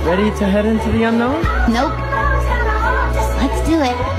Ready to head into the unknown? Nope. Let's do it.